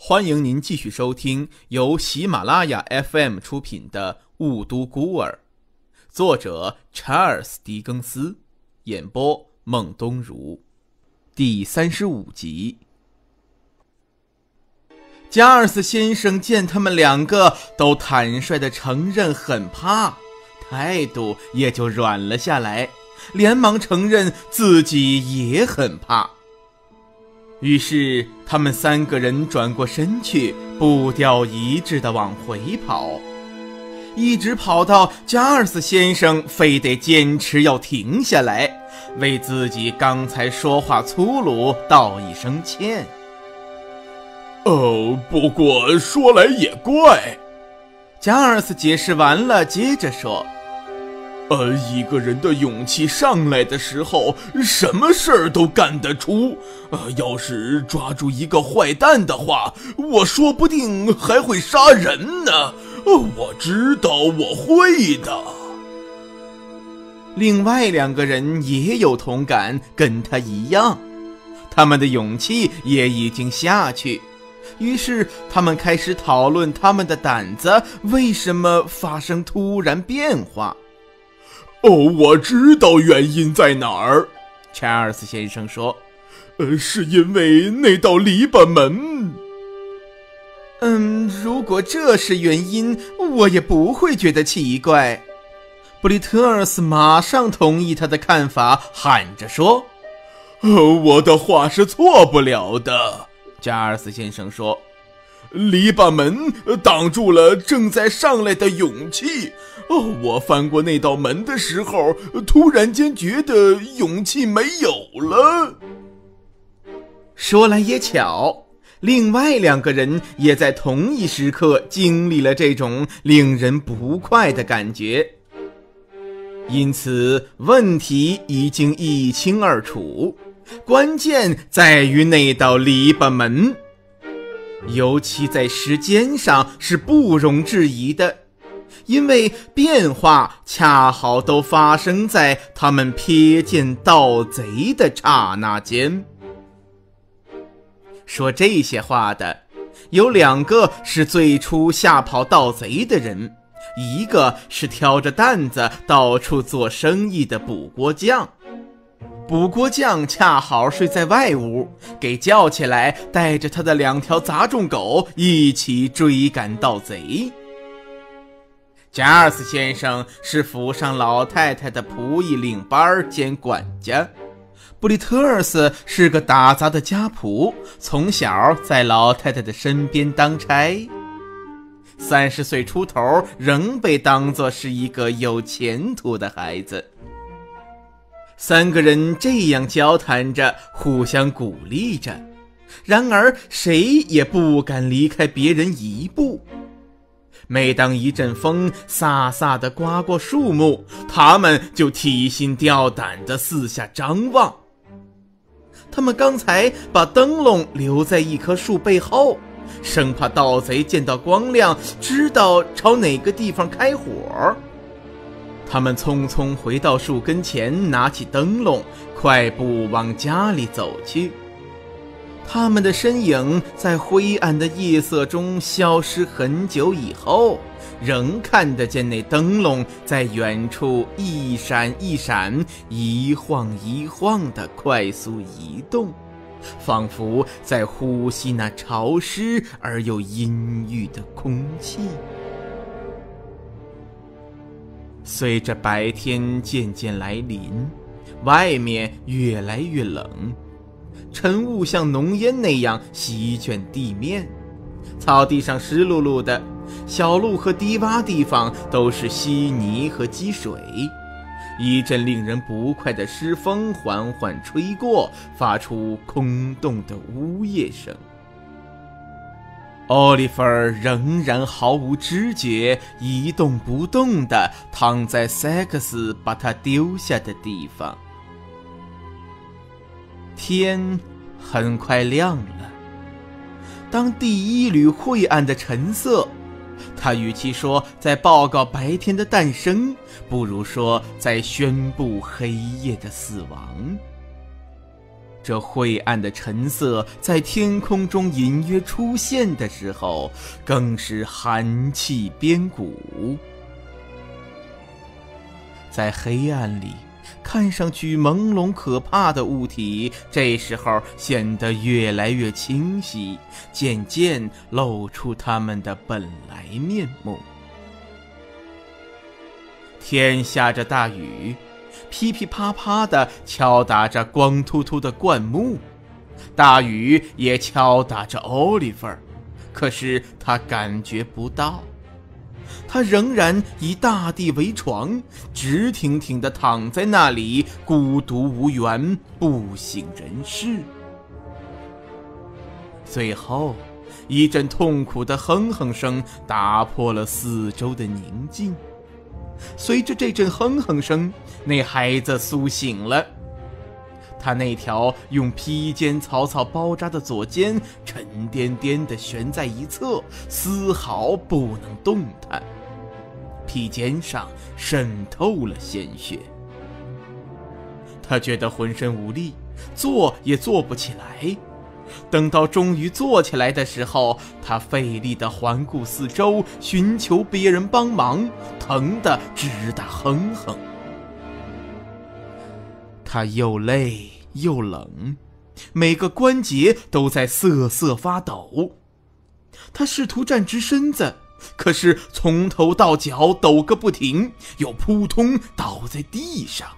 欢迎您继续收听由喜马拉雅 FM 出品的《雾都孤儿》，作者查尔斯·狄更斯，演播孟东如，第35集。加尔斯先生见他们两个都坦率地承认很怕，态度也就软了下来，连忙承认自己也很怕。于是他们三个人转过身去，步调一致地往回跑，一直跑到加尔斯先生非得坚持要停下来，为自己刚才说话粗鲁道一声歉。 不过说来也怪， 加尔斯解释完了，接着说， 一个人的勇气上来的时候，什么事儿都干得出。要是抓住一个坏蛋的话，我说不定还会杀人呢。我知道我会的。 另外两个人也有同感，跟他一样，他们的勇气也已经下去。于是他们开始讨论他们的胆子为什么发生突然变化。 我知道原因在哪儿， 查尔斯先生说， 是因为那道篱笆门。 如果这是原因，我也不会觉得奇怪。布里特尔斯马上同意他的看法，喊着说， 我的话是错不了的， 加尔斯先生说， 篱笆门挡住了正在上来的勇气。我翻过那道门的时候，突然间觉得勇气没有了。 说来也巧，另外两个人也在同一时刻经历了这种令人不快的感觉，因此问题已经一清二楚，关键在于那道篱笆门，尤其在时间上是不容置疑的，因为变化恰好都发生在他们瞥见盗贼的刹那间。说这些话的有两个是最初吓跑盗贼的人，一个是挑着担子到处做生意的补锅匠。补锅匠恰好睡在外屋，给叫起来，带着他的2条杂种狗一起追赶盗贼。加尔斯先生是府上老太太的仆役领班兼管家，布里特尔斯是个打杂的家仆，从小在老太太的身边当差，30岁出头仍被当作是一个有前途的孩子。三个人这样交谈着，互相鼓励着，然而谁也不敢离开别人一步。每当一阵风飒飒地刮过树木，他们就提心吊胆地四下张望。他们刚才把灯笼留在一棵树背后，生怕盗贼见到光亮知道朝哪个地方开火。他们匆匆回到树跟前，拿起灯笼，快步往家里走去。他们的身影在灰暗的夜色中消失很久以后，仍看得见那灯笼在远处一闪一闪，一晃一晃地快速移动，仿佛在呼吸那潮湿而又阴郁的空气。随着白天渐渐来临，外面越来越冷，晨雾像浓烟那样席卷地面，草地上湿漉漉的，小路和低洼地方都是稀泥和积水。一阵令人不快的湿风缓缓吹过，发出空洞的呜咽声。奥利弗仍然毫无知觉，一动不动地躺在塞克斯把他丢下的地方。天很快亮了，当第一缕晦暗的晨色，他与其说在报告白天的诞生，不如说在宣布黑夜的死亡。 这晦暗的陈色在天空中隐约出现的时候，更是寒气边骨。在黑暗里，看上去朦胧可怕的物体，这时候显得越来越清晰，渐渐露出它们的本来面目。天下着大雨，噼噼啪啪地敲打着光秃秃的灌木，大雨也敲打着奥利弗，可是他感觉不到。他仍然以大地为床，直挺挺地躺在那里，孤独无援，不省人事。最后，一阵痛苦的哼哼声打破了四周的宁静。随着这阵哼哼声，那孩子苏醒了。他那条用披肩草草包扎的左肩沉甸甸地悬在一侧，丝毫不能动弹，披肩上渗透了鲜血。他觉得浑身无力，坐也坐不起来。等到终于坐起来的时候，他费力地环顾四周，寻求别人帮忙，疼得直打哼哼。他又累又冷，每个关节都在瑟瑟发抖。他试图站直身子，可是从头到脚抖个不停，又扑通倒在地上。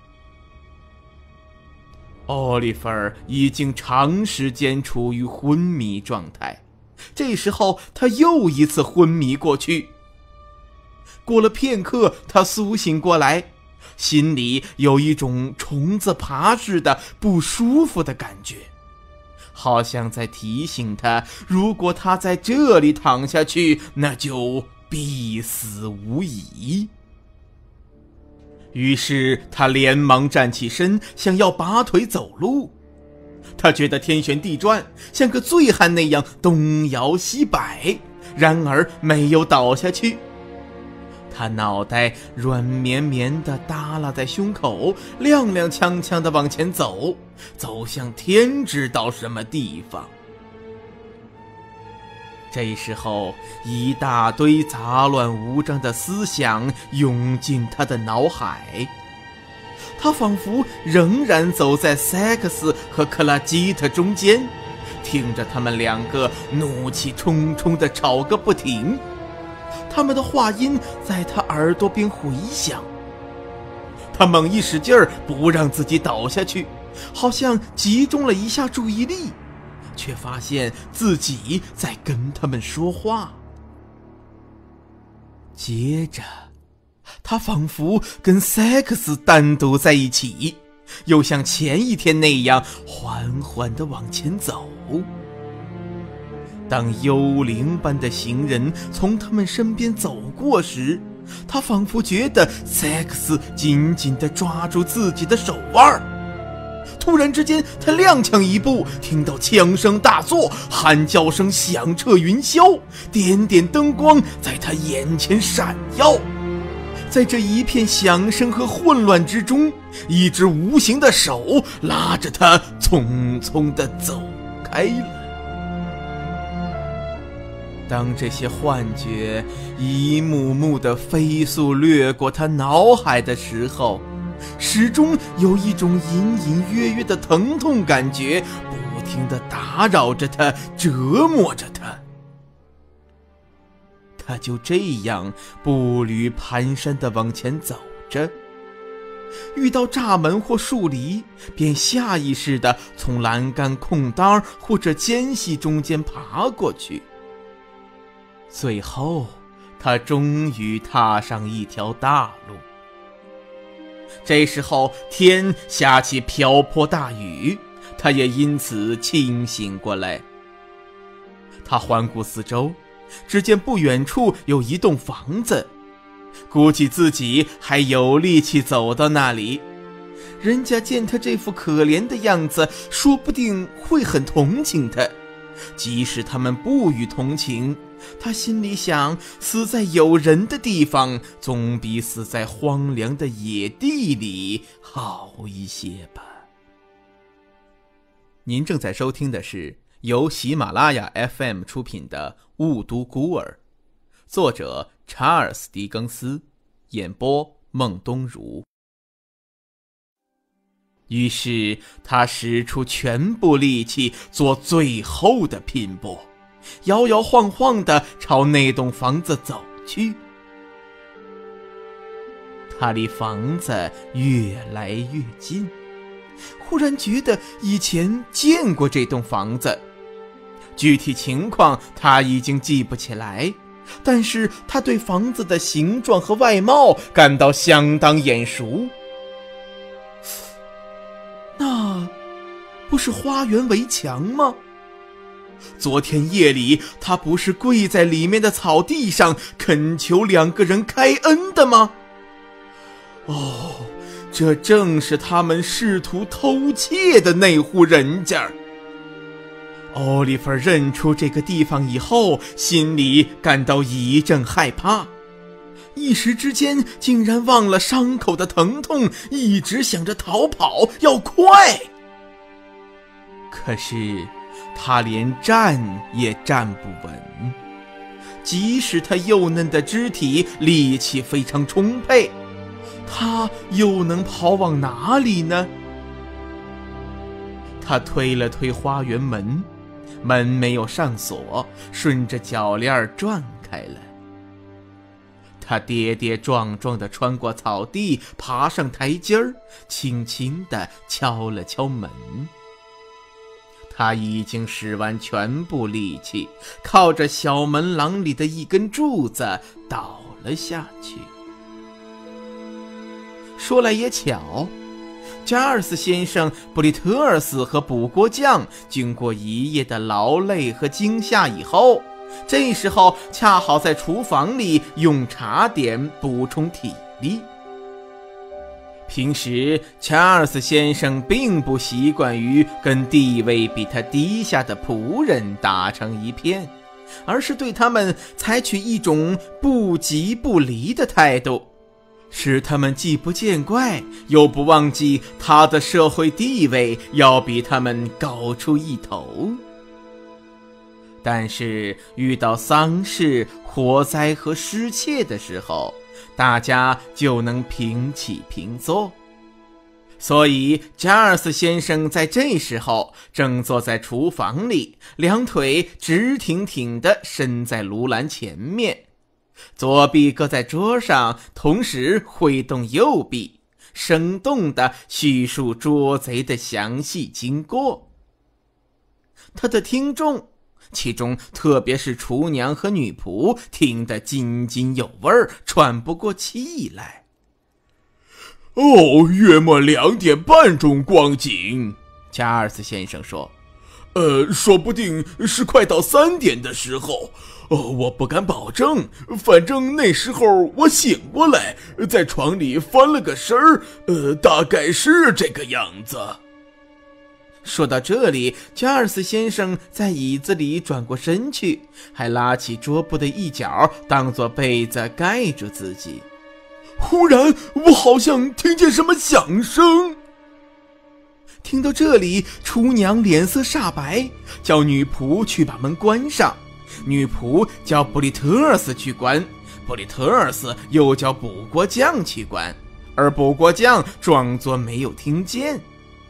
奥利弗已经长时间处于昏迷状态，这时候他又一次昏迷过去。过了片刻，他苏醒过来，心里有一种虫子爬似的不舒服的感觉，好像在提醒他，如果他在这里躺下去，那就必死无疑。于是他连忙站起身，想要拔腿走路。他觉得天旋地转，像个醉汉那样东摇西摆，然而没有倒下去。他脑袋软绵绵地耷拉在胸口，踉踉跄跄地往前走，走向天知道什么地方。这时候，一大堆杂乱无章的思想涌进他的脑海，他仿佛仍然走在塞克斯和克拉基特中间，听着他们两个怒气冲冲地吵个不停。他们的话音在他耳朵边回响。他猛一使劲儿，不让自己倒下去，好像集中了一下注意力，却发现自己在跟他们说话。接着，他仿佛跟塞克斯单独在一起，又像前一天那样缓缓地往前走。当幽灵般的行人从他们身边走过时，他仿佛觉得塞克斯紧紧地抓住自己的手腕。突然之间，他踉跄一步，听到枪声大作，喊叫声响彻云霄，点点灯光在他眼前闪耀。在这一片响声和混乱之中，一只无形的手拉着他匆匆地走开了。当这些幻觉一幕幕地飞速掠过他脑海的时候，始终有一种隐隐约约的疼痛感觉不停地打扰着他，折磨着他。他就这样步履蹒跚地往前走着，遇到栅门或树篱，便下意识地从栏杆空当或者间隙中间爬过去。最后，他终于踏上一条大路。这时候天下起瓢泼大雨，他也因此清醒过来。他环顾四周，只见不远处有一栋房子，估计自己还有力气走到那里。人家见他这副可怜的样子，说不定会很同情他。即使他们不予同情，他心里想，死在有人的地方，总比死在荒凉的野地里好一些吧。 您正在收听的是由喜马拉雅 FM 出品的《雾都孤儿》，作者查尔斯·狄更斯，演播孟东如。于是他使出全部力气做最后的拼搏，摇摇晃晃地朝那栋房子走去。他离房子越来越近，忽然觉得以前见过这栋房子，具体情况他已经记不起来，但是他对房子的形状和外貌感到相当眼熟。那不是花园围墙吗？昨天夜里他不是跪在里面的草地上恳求两个人开恩的吗？哦，这正是他们试图偷窃的那户人家。奥利弗认出这个地方以后，心里感到一阵害怕，一时之间竟然忘了伤口的疼痛，一直想着逃跑要快。可是他连站也站不稳，即使他幼嫩的肢体力气非常充沛，他又能跑往哪里呢？他推了推花园门，门没有上锁，顺着铰链转开了。他跌跌撞撞地穿过草地，爬上台阶儿，轻轻地敲了敲门。他已经使完全部力气，靠着小门廊里的一根柱子倒了下去。说来也巧，加尔斯先生、布里特尔斯和补锅匠经过一夜的劳累和惊吓以后，这时候恰好在厨房里用茶点补充体力。平时查尔斯先生并不习惯于跟地位比他低下的仆人打成一片，而是对他们采取一种不急不离的态度，使他们既不见怪，又不忘记他的社会地位要比他们高出一头。但是遇到丧事、火灾和失窃的时候，大家就能平起平坐。所以加尔斯先生在这时候正坐在厨房里，两腿直挺挺地伸在炉栏前面，左臂搁在桌上，同时挥动右臂，生动地叙述捉贼的详细经过。他的听众，其中特别是厨娘和女仆，听得津津有味，喘不过气来。 约莫2点半钟光景， 加尔斯先生说。 说不定是快到3点的时候。我不敢保证，反正那时候我醒过来，在床里翻了个身儿，大概是这个样子。 说到这里，加尔斯先生在椅子里转过身去，还拉起桌布的一角当作被子盖住自己。 忽然我好像听见什么响声。 听到这里，厨娘脸色煞白，叫女仆去把门关上。女仆叫布里特尔斯去关，布里特尔斯又叫补锅匠去关，而补锅匠装作没有听见。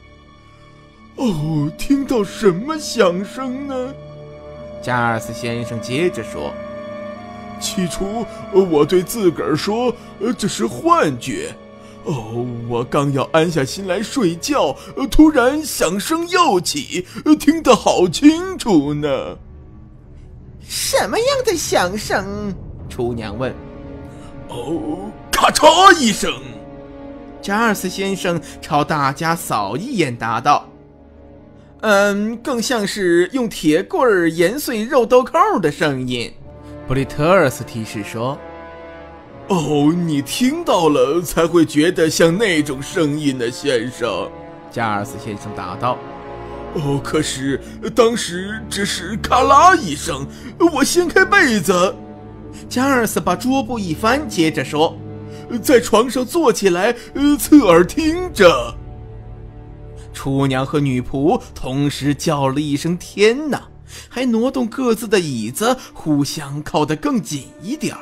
听到什么响声呢？ 加尔斯先生接着说。 起初我对自个儿说，这是幻觉。我刚要安下心来睡觉，突然响声又起，听得好清楚呢。 什么样的响声？厨娘问。 咔嚓一声。 加尔斯先生朝大家扫一眼，答道：更像是用铁棍研碎肉豆蔻的声音。布里特尔斯提示说。 你听到了才会觉得像那种声音呢，先生。 加尔斯先生答道。 可是当时只是咔啦一声，我掀开被子。 加尔斯把桌布一翻，接着说， 在床上坐起来，侧耳听着。 厨娘和女仆同时叫了一声天哪，还挪动各自的椅子，互相靠得更紧一点。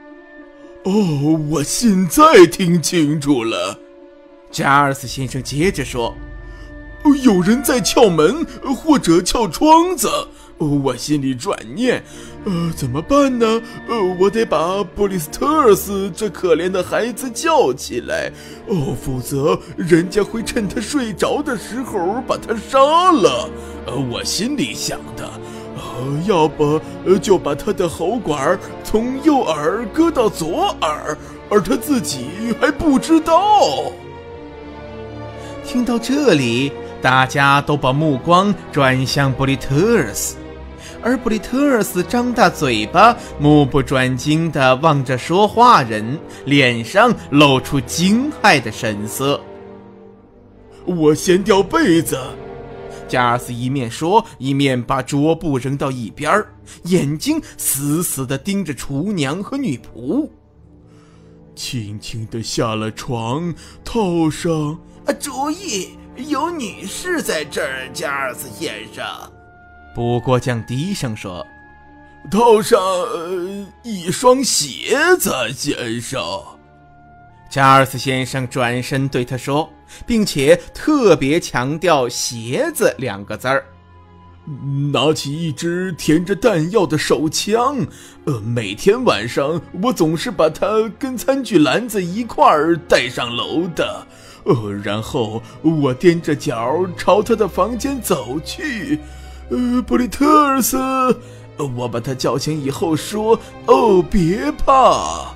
我现在听清楚了， 加尔斯先生接着说， 有人在撬门或者撬窗子。我心里转念，怎么办呢？我得把布里斯特尔斯这可怜的孩子叫起来，否则人家会趁他睡着的时候把他杀了。我心里想的，要不就把他的喉管从右耳割到左耳，而他自己还不知道。 听到这里，大家都把目光转向布里特尔斯，而布里特尔斯张大嘴巴，目不转睛地望着说话人，脸上露出惊骇的神色。 我先掉被子， 加尔斯一面说，一面把桌布扔到一边，眼睛死死地盯着厨娘和女仆。 轻轻地下了床，套上。 注意，有女士在这儿，加尔斯先生。 不过将低声说， 套上一双鞋子，先生。 加尔斯先生转身对他说，并且特别强调鞋子2个字儿。 拿起一支填着弹药的手枪，每天晚上我总是把它跟餐具篮子一块儿带上楼的。然后我踮着脚朝他的房间走去。布里特尔斯，我把他叫醒以后说，别怕。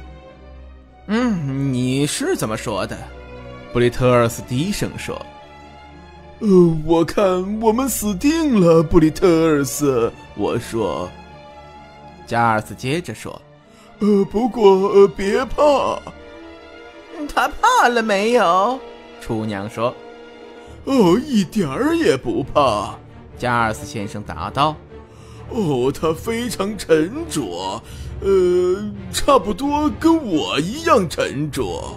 你是怎么说的？布里特尔斯低声说。 我看我们死定了，布里特尔斯，我说。 加尔斯接着说， 不过别怕。 他怕了没有？ 厨娘说， 一点儿也不怕。 加尔斯先生答道， 他非常沉着，差不多跟我一样沉着。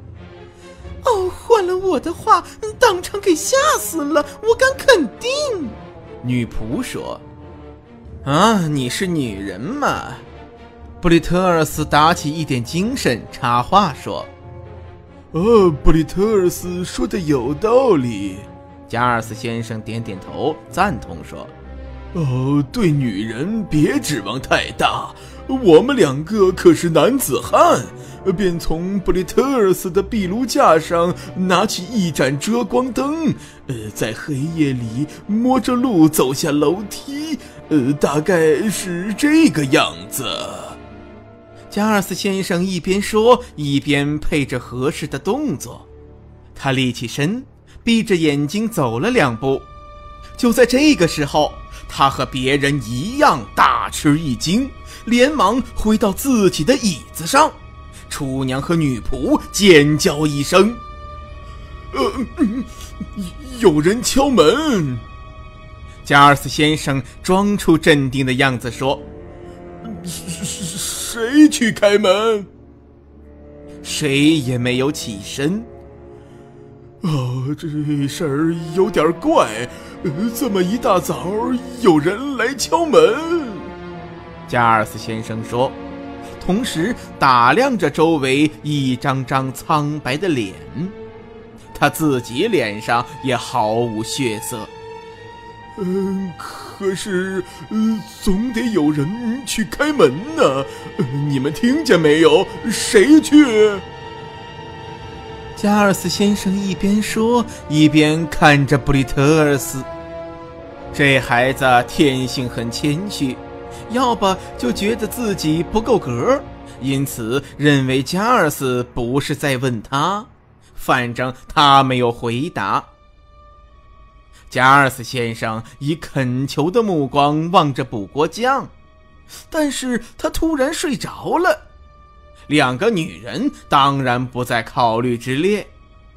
换了我的话，当场给吓死了，我敢肯定。 女仆说，你是女人嘛？布里特尔斯打起一点精神，插话说， 布里特尔斯说的有道理。 加尔斯先生点点头，赞同说， 对女人别指望太大，我们2个可是男子汉。便从布里特尔斯的壁炉架上拿起一盏遮光灯，在黑夜里摸着路走下楼梯，大概是这个样子。 加尔斯先生一边说，一边配着合适的动作。他立起身，闭着眼睛走了2步。就在这个时候，他和别人一样大吃一惊，连忙回到自己的椅子上。厨娘和女仆尖叫一声， 有人敲门。 加尔斯先生装出镇定的样子说， 谁去开门？ 谁也没有起身。 这事儿有点怪，这么一大早有人来敲门。 加尔斯先生说，同时打量着周围一张张苍白的脸，他自己脸上也毫无血色。 可是总得有人去开门呢，你们听见没有？谁去？ 加尔斯先生一边说，一边看着布里特尔斯。这孩子天性很谦虚，要不就觉得自己不够格，因此认为加尔斯不是在问他。反正他没有回答。加尔斯先生以恳求的目光望着补锅匠，但是他突然睡着了。2个女人当然不在考虑之列。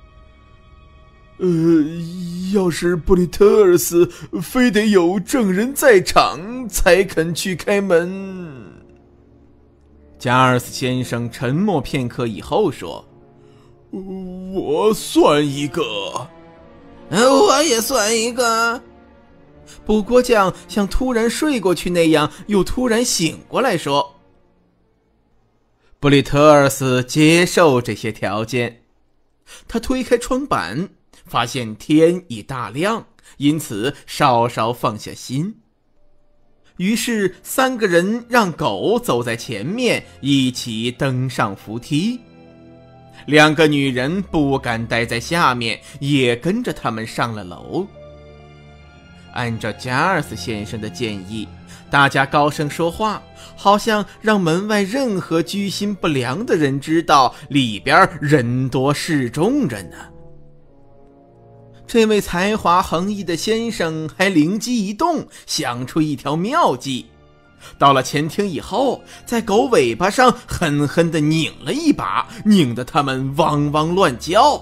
要是布里特尔斯非得有证人在场才肯去开门。 加尔斯先生沉默片刻以后说， 我算一个。 我也算一个。 补锅匠像突然睡过去那样，又突然醒过来说：布里特尔斯接受这些条件。他推开窗板，发现天已大亮，因此稍稍放下心。于是3个人让狗走在前面，一起登上扶梯。2个女人不敢待在下面，也跟着他们上了楼。按照加尔斯先生的建议，大家高声说话，好像让门外任何居心不良的人知道里边人多势众着呢。这位才华横溢的先生还灵机一动，想出一条妙计。到了前厅以后，在狗尾巴上狠狠地拧了一把，拧得他们汪汪乱叫。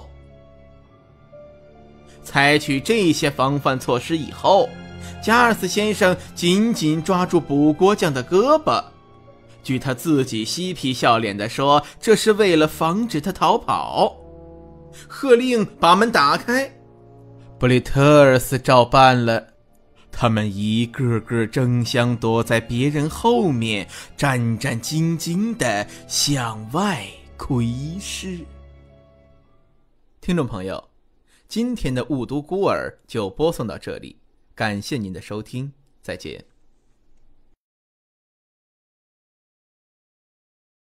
采取这些防范措施以后，加尔斯先生紧紧抓住补锅匠的胳膊。据他自己嬉皮笑脸地说，这是为了防止他逃跑。喝令把门打开，布里特尔斯照办了。他们一个个争相躲在别人后面，战战兢兢地向外窥视。听众朋友，今天的误读孤儿就播送到这里，感谢您的收听，再见。